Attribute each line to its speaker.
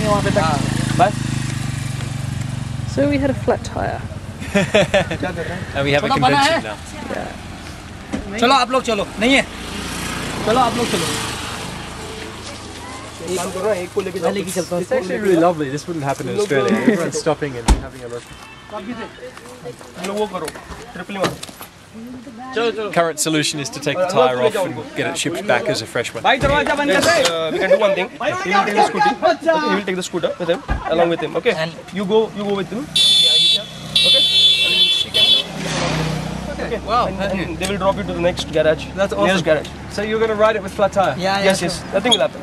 Speaker 1: जाएंगे वहाँ पे तक बस।
Speaker 2: So we had a flat tire.
Speaker 3: And we have a convention now.
Speaker 1: चलो आप लोग चलो, नहीं है चलो आप लोग चलो। एक को लेके चलता हूँ।
Speaker 3: It's actually really lovely. This wouldn't happen in Australia. Everyone's stopping and having a look.
Speaker 1: वो करो ट्रिपल मारो।
Speaker 3: Current solution is to take the tyre off and get it shipped back as a fresh one.
Speaker 1: भाई दरवाजा बंद कर दे। We can do one thing. He will take the scooty. He will take the scooter with him, along with him. Okay. And you go with him. Okay. Okay. Wow. And they will drop you to the next garage.
Speaker 3: That's awesome.
Speaker 1: Nearest garage.
Speaker 3: So you're going to ride it with flat tyre?
Speaker 1: Yes. Nothing will happen.